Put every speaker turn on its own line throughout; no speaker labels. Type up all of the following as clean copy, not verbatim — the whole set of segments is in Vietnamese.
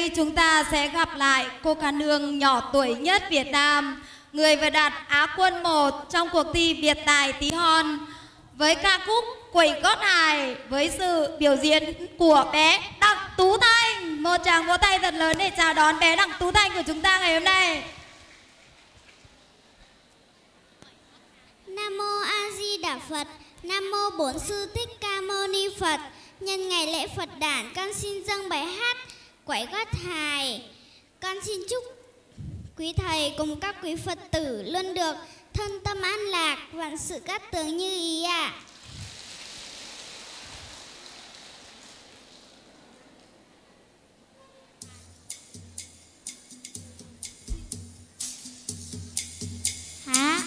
đây chúng ta sẽ gặp lại cô ca nương nhỏ tuổi nhất Việt Nam, người vừa đạt Á quân 1 trong cuộc thi Biệt tài tí hon với ca khúc Quẩy gót hài với sự biểu diễn của bé Đặng Tú Thanh. Một tràng vỗ tay thật lớn để chào đón bé Đặng Tú Thanh của chúng ta ngày hôm nay.
Nam mô A Di Đà Phật. Nam mô Bổn Sư Thích Ca Mâu Ni Phật. Nhân ngày lễ Phật đản, con xin dâng bài hát Quẩy gót hài. Con xin chúc quý thầy cùng các quý Phật tử luôn được thân tâm an lạc, vạn sự cát tường như ý ạ. Hả?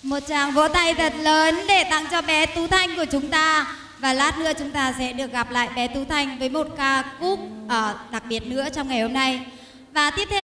Một tràng vỗ tay thật lớn để tặng cho bé Tú Thanh của chúng ta. Và lát nữa chúng ta sẽ được gặp lại bé Tú Thanh với một ca khúc đặc biệt nữa trong ngày hôm nay. Và tiếp theo